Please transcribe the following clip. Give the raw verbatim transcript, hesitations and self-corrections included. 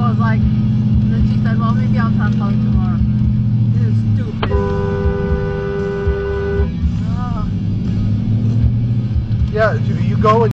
I was like, and then she said, well, maybe I'll talk about it tomorrow. This is stupid. Oh. Yeah, you go and